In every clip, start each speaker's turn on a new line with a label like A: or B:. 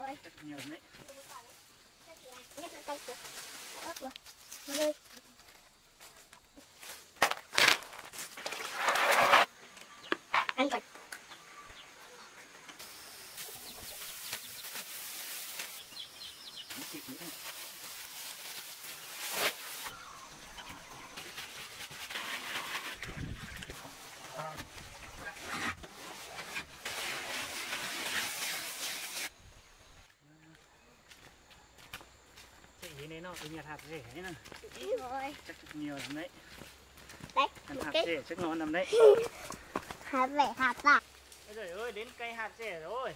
A: rồi.
B: Nhiều đấy.
A: Ăn rồi.
B: Cái này nó nhặt hạt rẻ đấy nè.
A: Rồi.
B: Chắc nhiều lắm đấy.
A: Đấy,
B: Hạt rẻ chắc ngon lắm đấy.
A: hạt rẻ hạt tạ.
B: Ôi trời ơi, đến cây hạt rẻ rồi.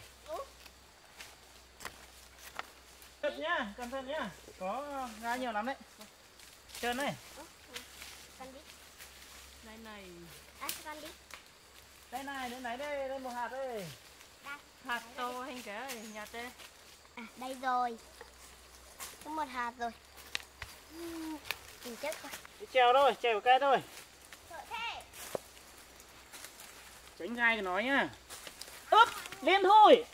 B: Cẩn thận nhá, có ra nhiều lắm đấy. Trơn này.
A: Con đi.
C: Này.
A: Con đi.
B: Đây một hạt đây.
C: Hạt to hay cái nhặt đây.
A: Đây rồi. Có một hạt rồi. Mình chết rồi.
B: Đi trèo thôi, trèo cây thôi.
A: Sợ thế.
B: Tránh gai của nó nhá. Úp, lên thôi.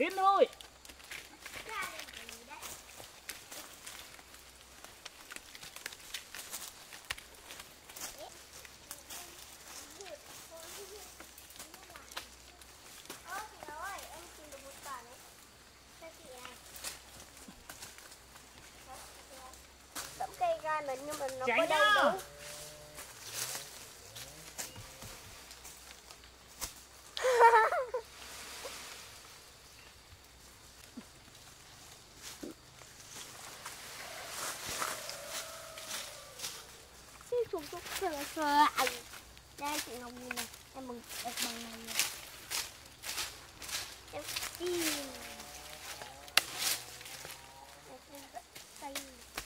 A: Cây ra mình nhưng mà nó
B: Tránh
A: có đầy
B: nhá.
A: đủ. Đây chị Ngọc nhìn này, em mừng đẹp bằng này rồi. Em đi. Cây.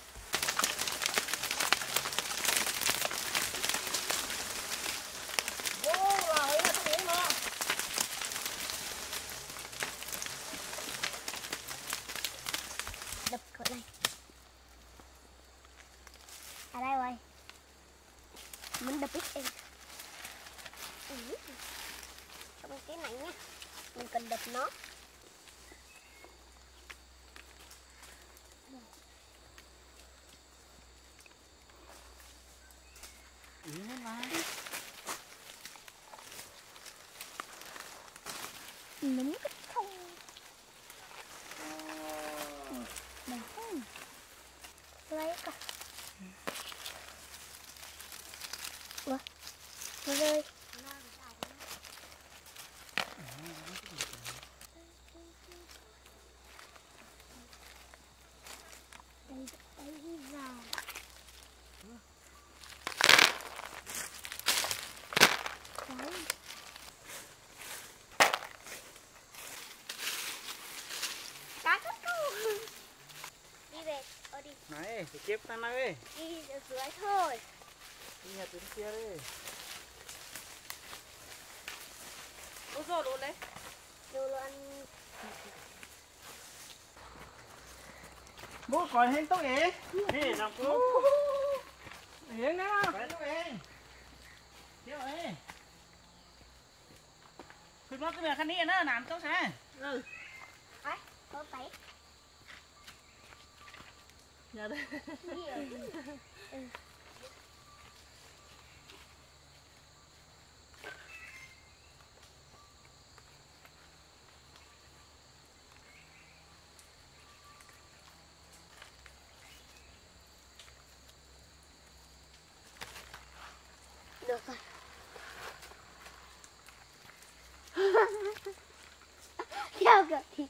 A: Đập cột này. À đây rồi. Mình đập ít em. Trong cái này nhá. Mình cần đập nó. Núm cái không. Đây không. Lấy cả. Ủa? Nó rơi. Đây vào. Đấy. Cá cất câu. Đi về, đi.
B: Này, phải tiếp ta này.
A: Đi ở dưới thôi.
B: Đi nhặt đến kia đi.
C: Ôi rồi luôn đấy.
A: Đồ ăn.
B: Bố còn hết tốt ấy. Nè, làm cô. Hiến đó. Phải tốt ấy. Thiếu ấy. Cứ nó cái khăn đi nó làm tốt sao?
C: Ừ.
A: Ấy, có phải.
C: Dạ đây.
A: Được rồi. Theo được thì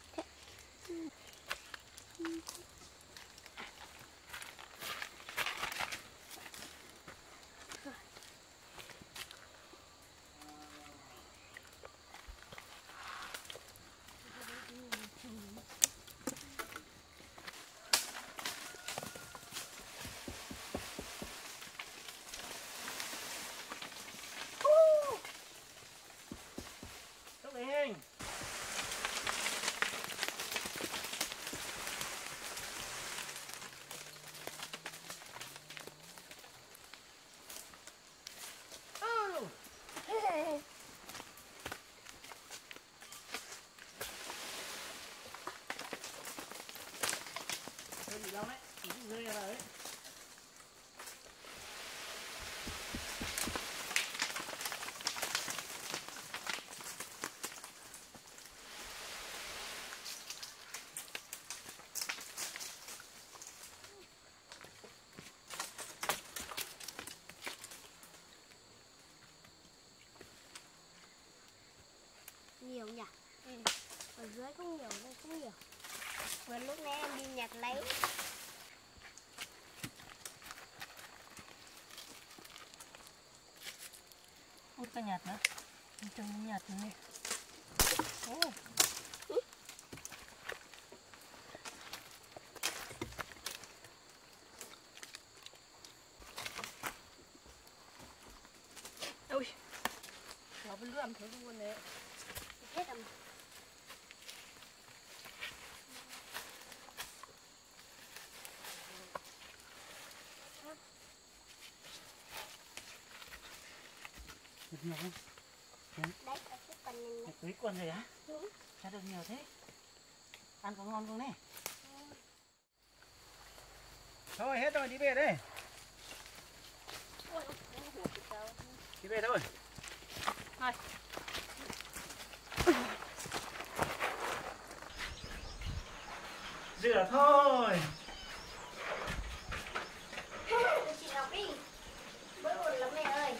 B: bị lắm đấy, rơi ra đấy.
A: Nhiều nhỉ? Ở dưới không nhiều, đây không nhiều. Vừa lúc nãy em đi nhặt lấy.
C: Út ta nhạt nữa. Trông nhạt này. Ô. Ôi. Nó vẫn làm thế luôn đấy.
A: Hết rồi.
B: Được nhiều không?
A: Đấy, ở cái phần này này.
B: Quý quần rồi á? Sao được nhiều thế? Ăn có ngon không này? Thôi hết rồi, đi về đây. Đi về thôi.
C: Này.
B: Rửa thôi.
A: Chị Ngọc đi. Bữa buồn lắm mẹ ơi.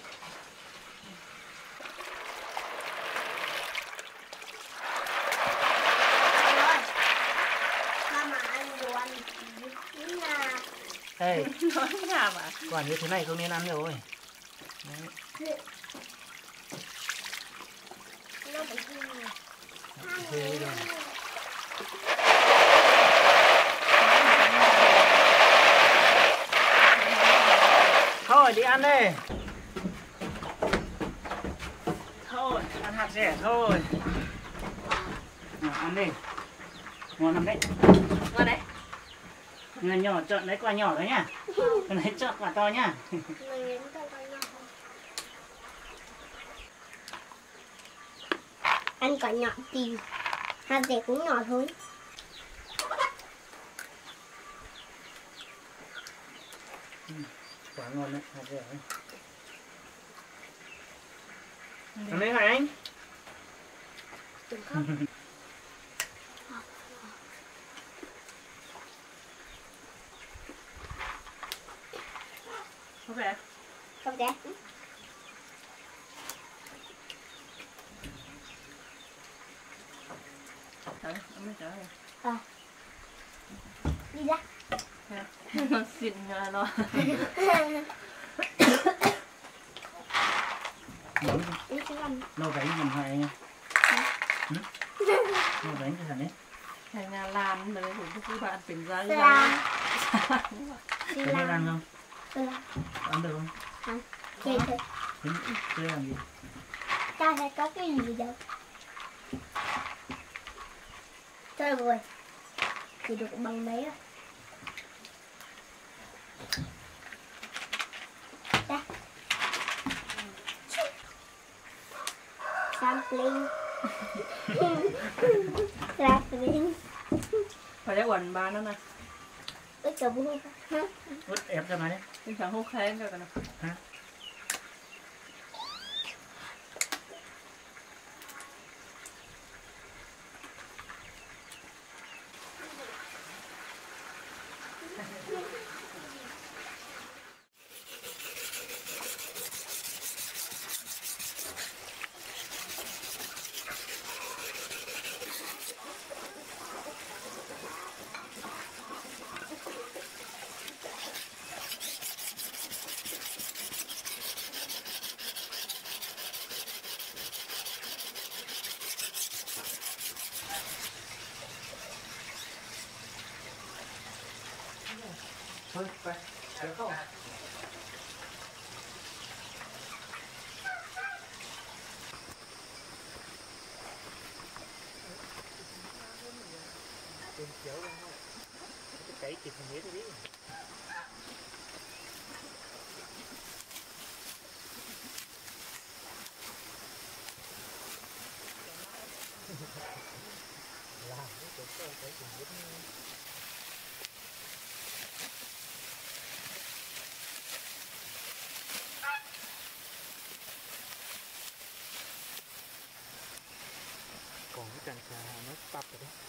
B: Đây,
C: Nói nhà mà.
B: quả như thế này không nên ăn rồi. Đấy.
A: Nó phải gì?
B: Thế rồi. Thôi đi ăn đi. Thôi, ăn hạt rẻ thôi. Nào, ăn đi. Ngon lắm đấy.
C: Ngon đấy.
B: Người nhỏ chọn lấy quả nhỏ đó nhá. Còn lấy chọn quả to nhá.
A: Ăn quả nhỏ thì hạt rẻ cũng nhỏ thôi.
B: Quả ngon đấy, hạt rẻ đấy. Ăn đấy hả anh?
A: Đúng không?
C: Không phải.
A: Không rẻ.
C: Trời, ông mới trở
A: Ờ. Đi ra.
C: Nó xịn lo.
A: Đi cho ăn.
B: Nấu bánh làm hoài nha. Nấu bánh cho thằng ấy.
C: Thành nhà làm rồi thì các bạn tỉnh ra
A: Đi
C: ra.
A: ra. Đi
B: Có nên
A: ra.
B: ăn không?
A: Đi ra.
B: Ăn được không?
A: Ăn. Chơi thôi.
B: Chơi làm gì?
A: Ta sẽ có cái gì đâu. Chơi rồi. Chỉ được bằng mấy rồi. Đây. Sampling. Sampling.
C: Phải để quần ba nó nè.
A: Ướt cả bún.
B: Út ép cho mày đấy.
C: Cái thằng hút khen rồi nè.
B: Hả? Thôi, về. Được không? Trên chiếu lên thôi. Cái cấy kịp thằng hết đi. Làm cái cấy thằng hết. cặp rồi đấy.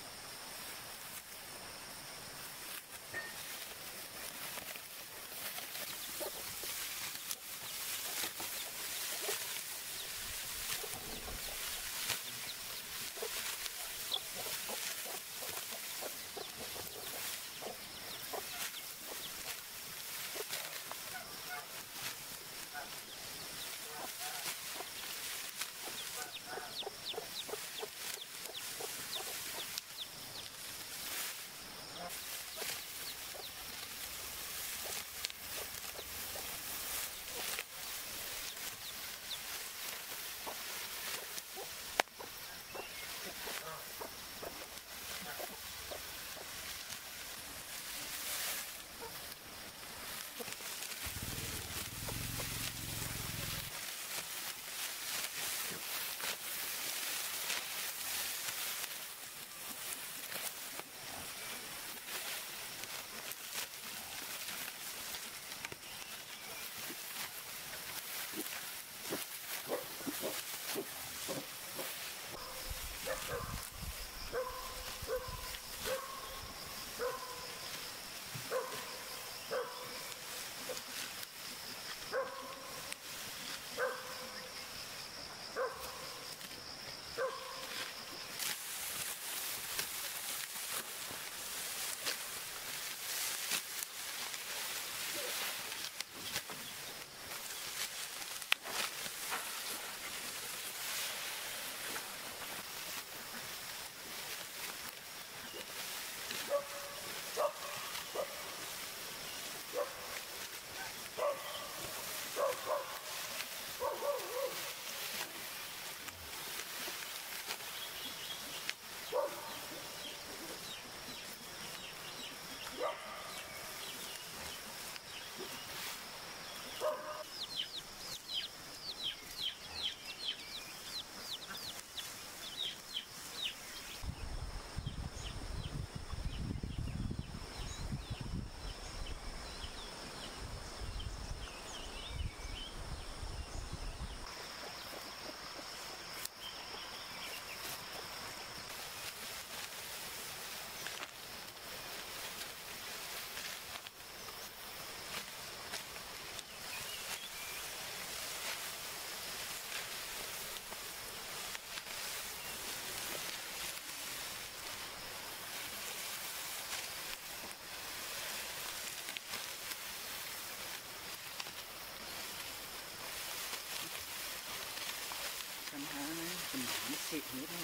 B: Cắn há này, phần nó xịn hết đấy.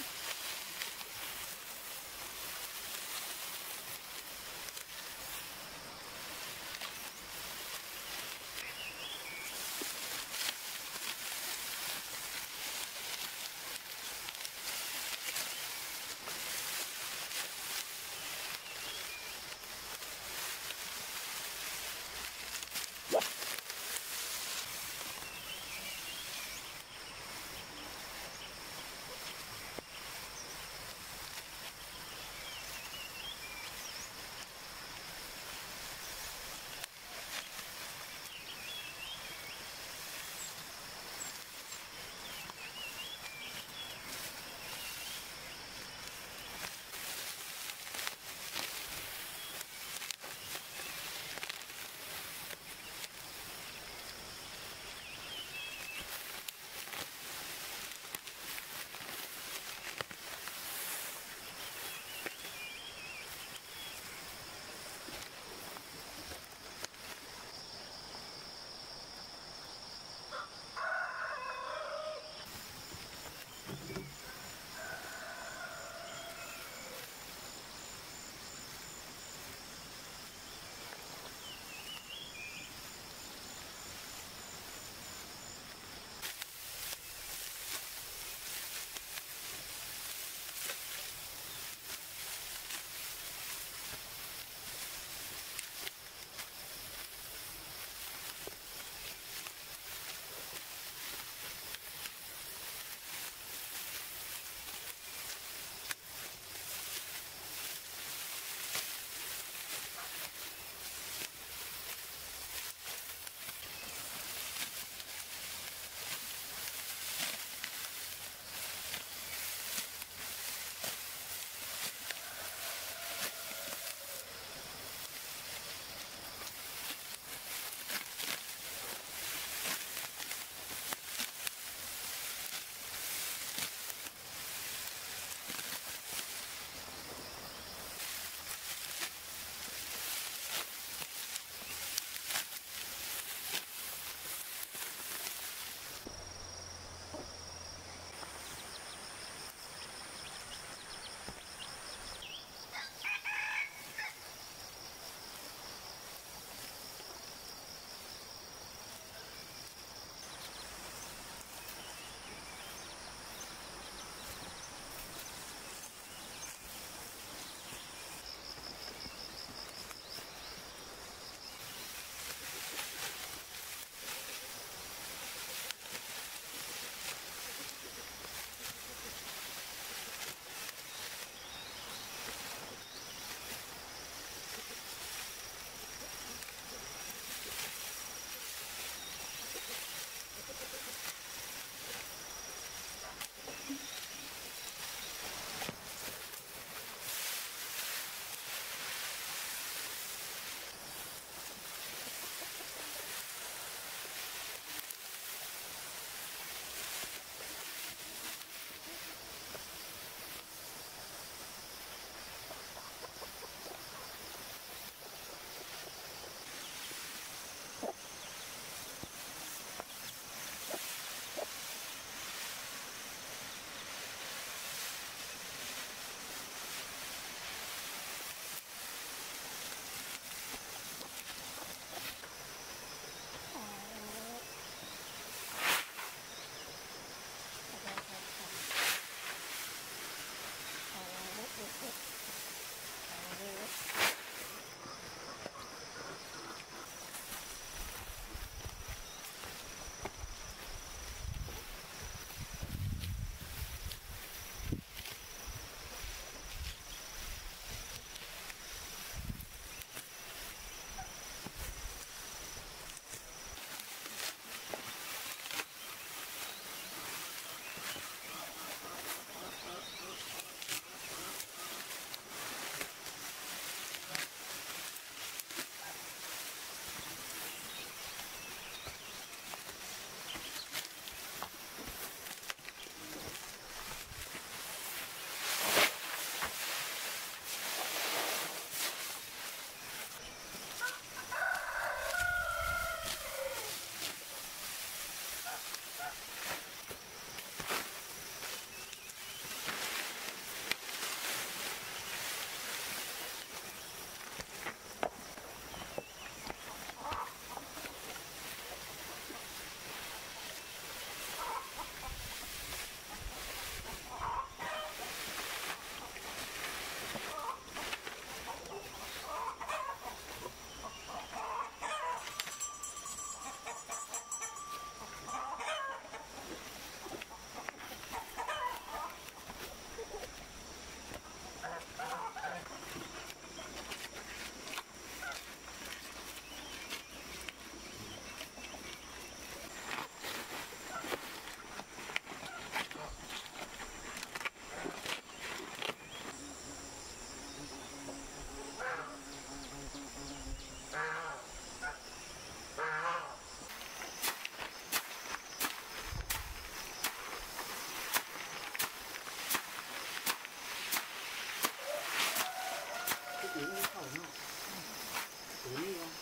B: uống cái khẩu nó uống đi không.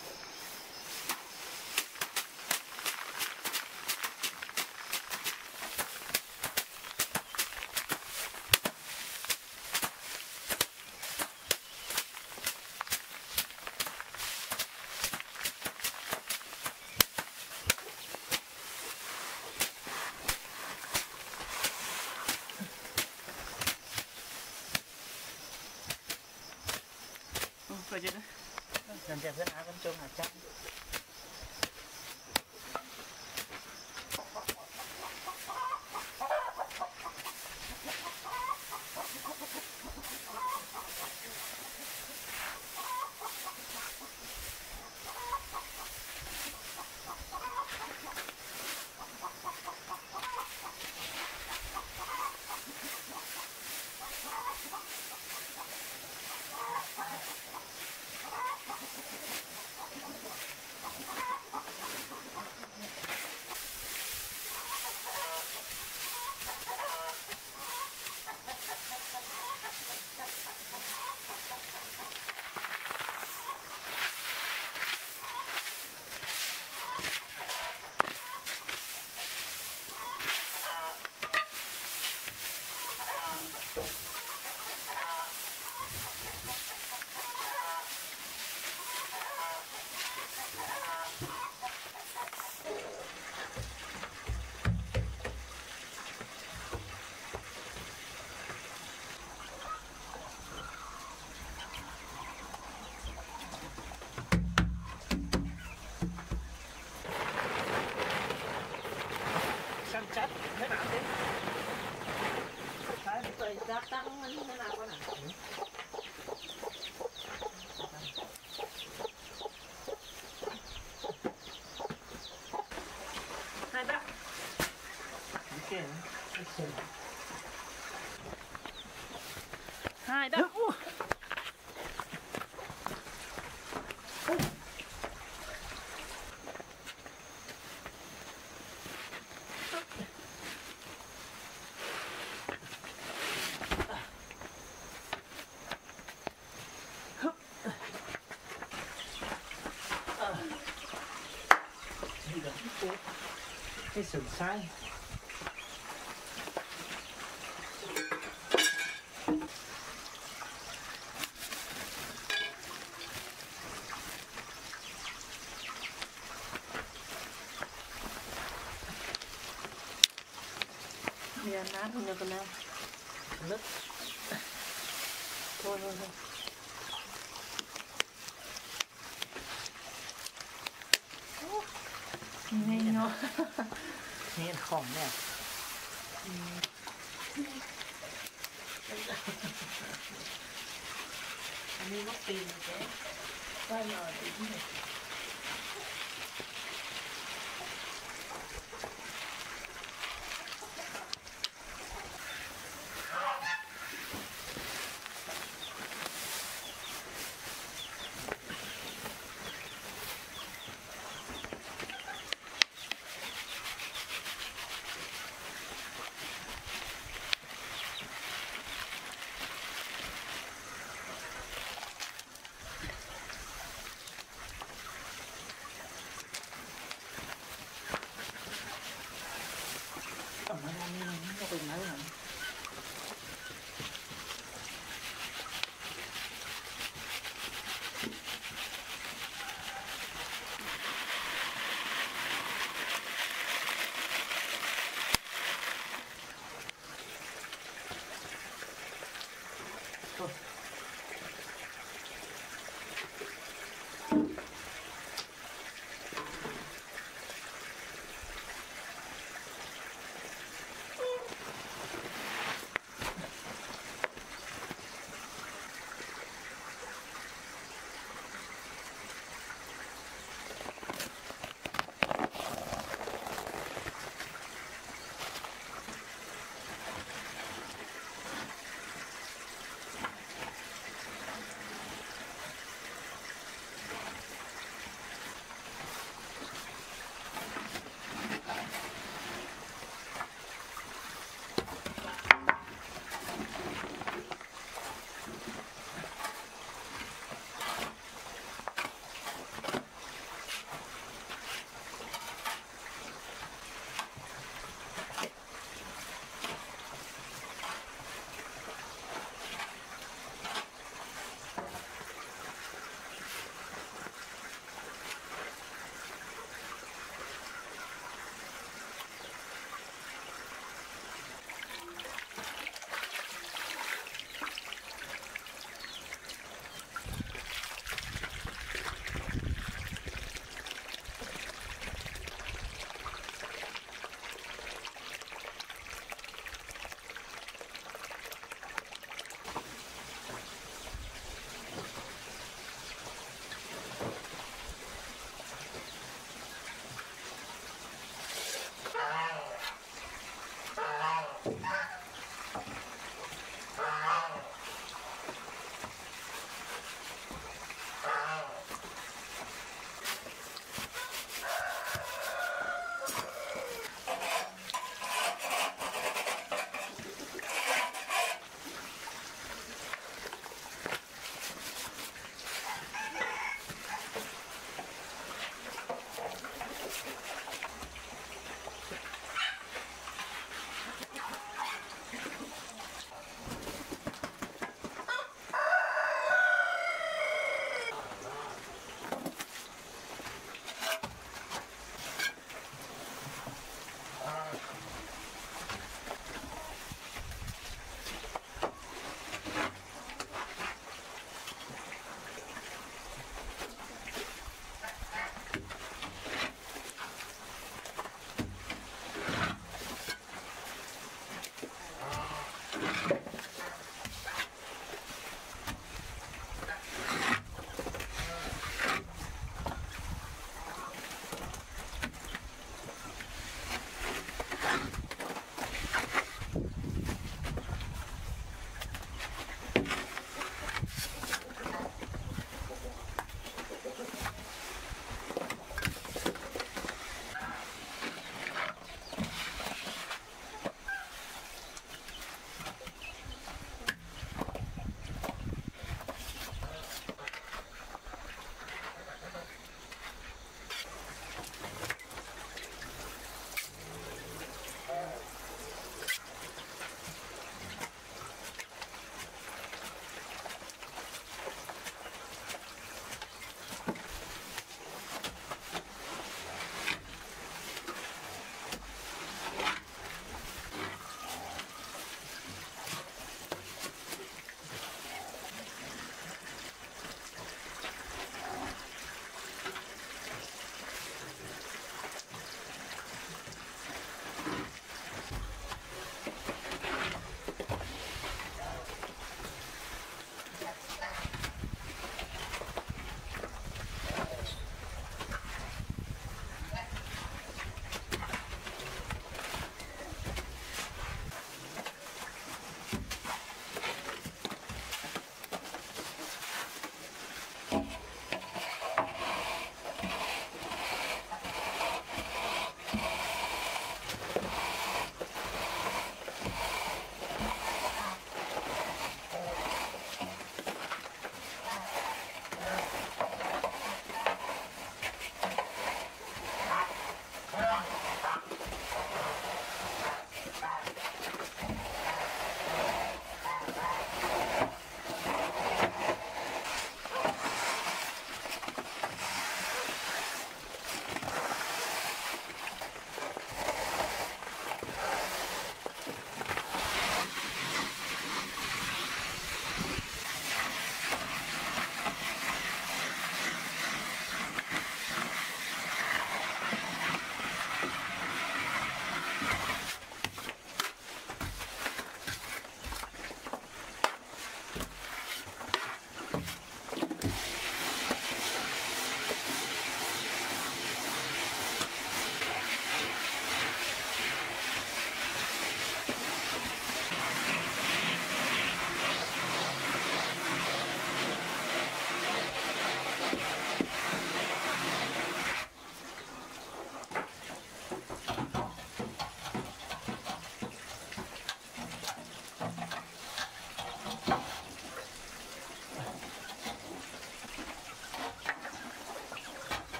B: Coi chứ đó. Làm chèo rất áo con trông hạt chắc. Săn chắc thế nào thế? Phải tùy giá tăng thế nào con này. Hai bác. Hai bác. Cái sườn sai giờ nát không được con nào lứt thôi thôi thôi nghe nó nghe khổng nè anh đi mất tiền rồi chứ quay lời thì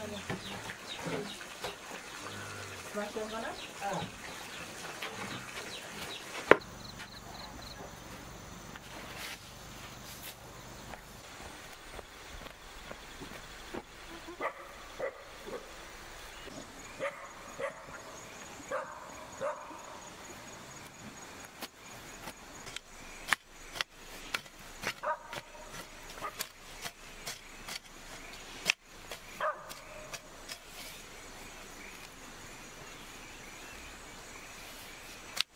C: วางตัวก่อนนะ
A: เ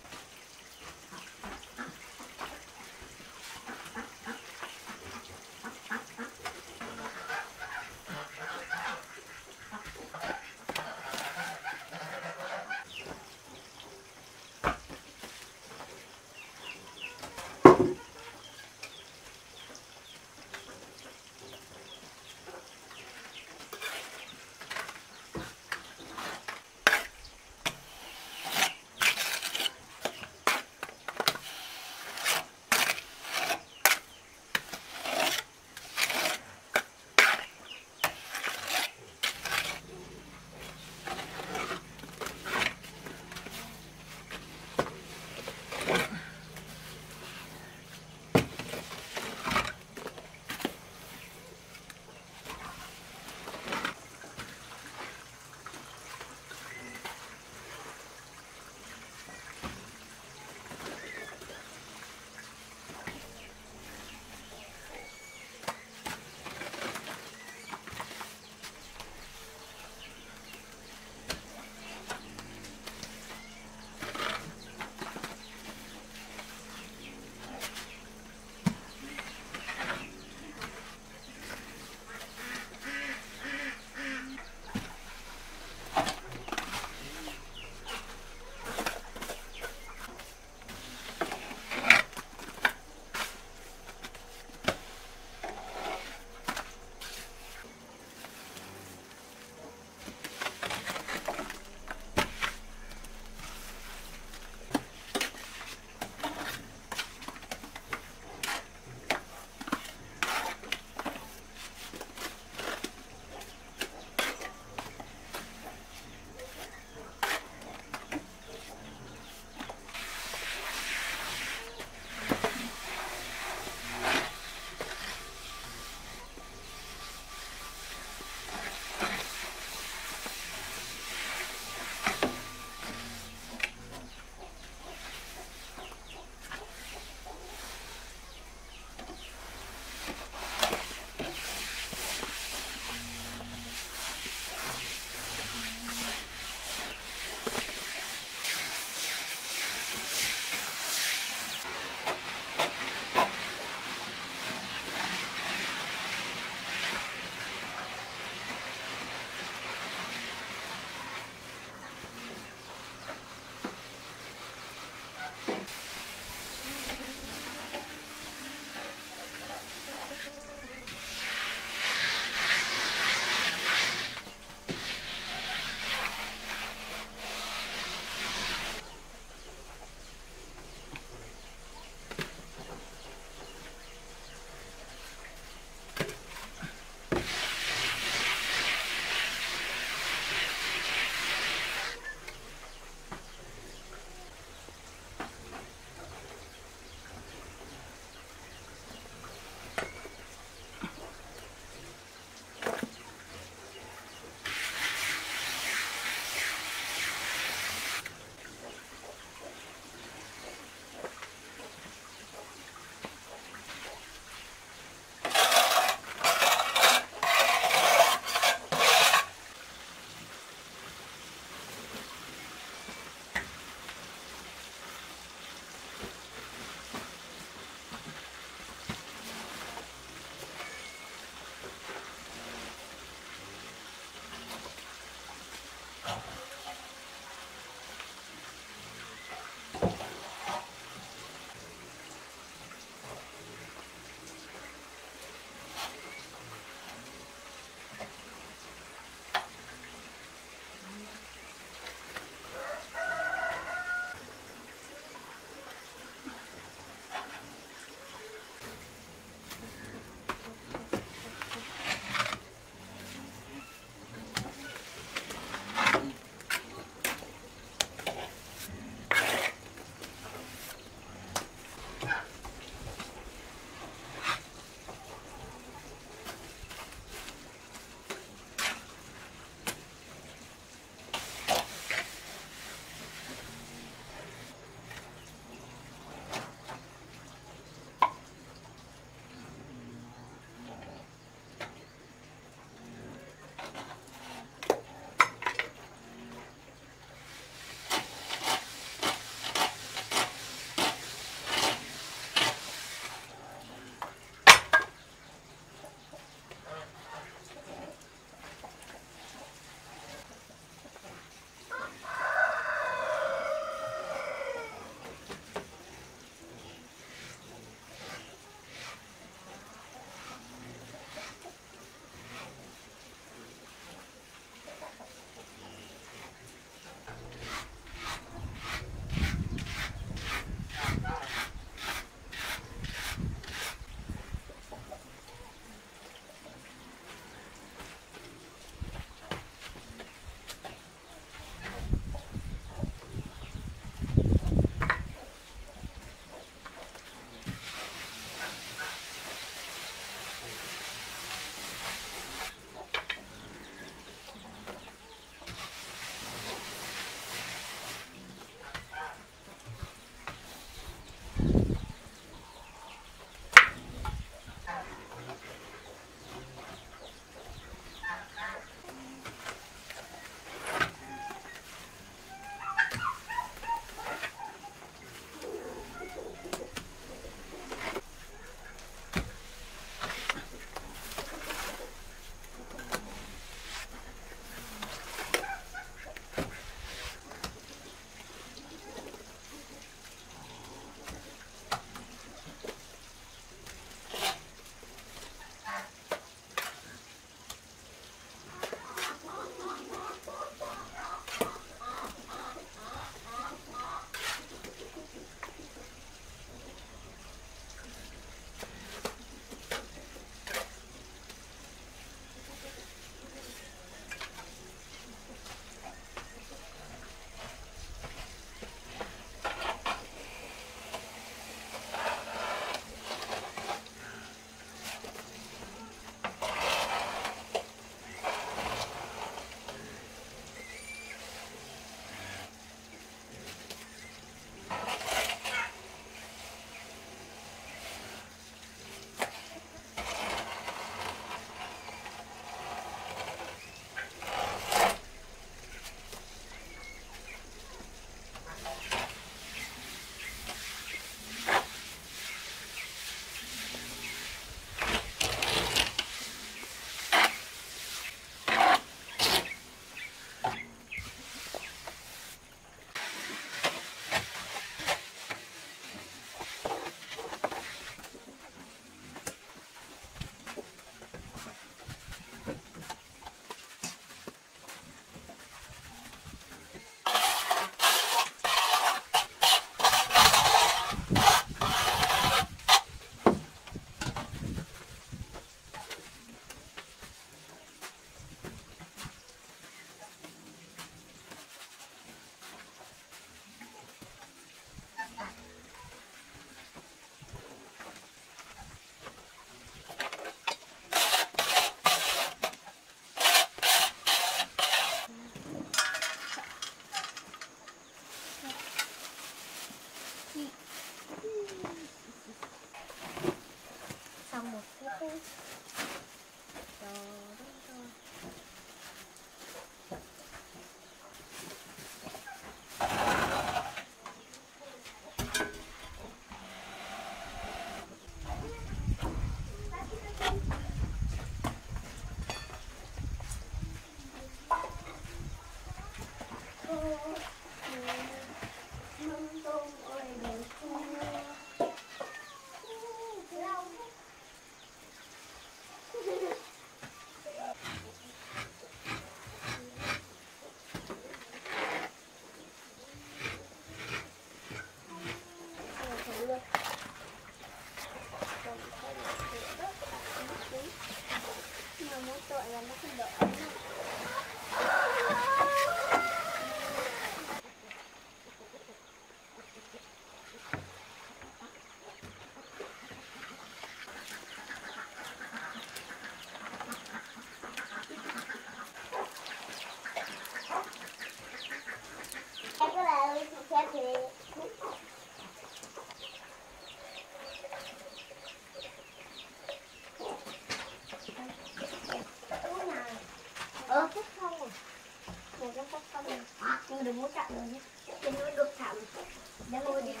A: Cái núi được thẳm. Để ngồi đi.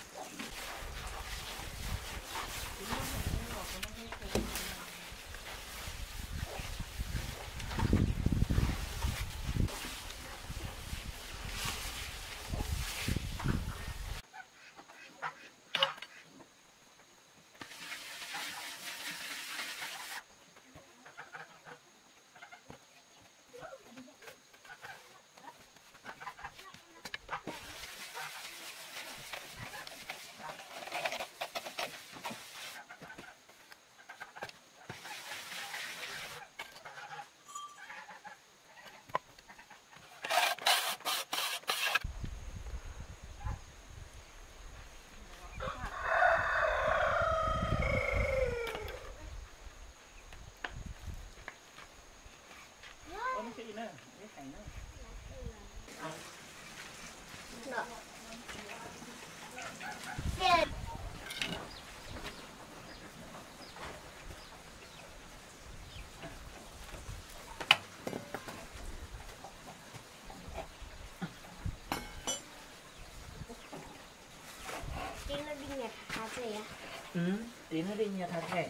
B: Cái gì nữa? Cái cành nữa.
A: Đó. Tí nó đi nhặt hạt rẻ.
B: Tí nó đi nhặt hạt rẻ.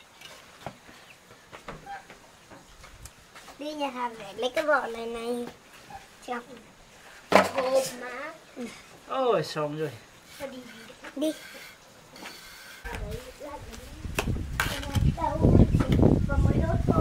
A: Đi nhặt hạt rẻ lấy cái vỏ này trong hộp má.
B: Ôi xong rồi.
A: Đi đi. Và mới đốt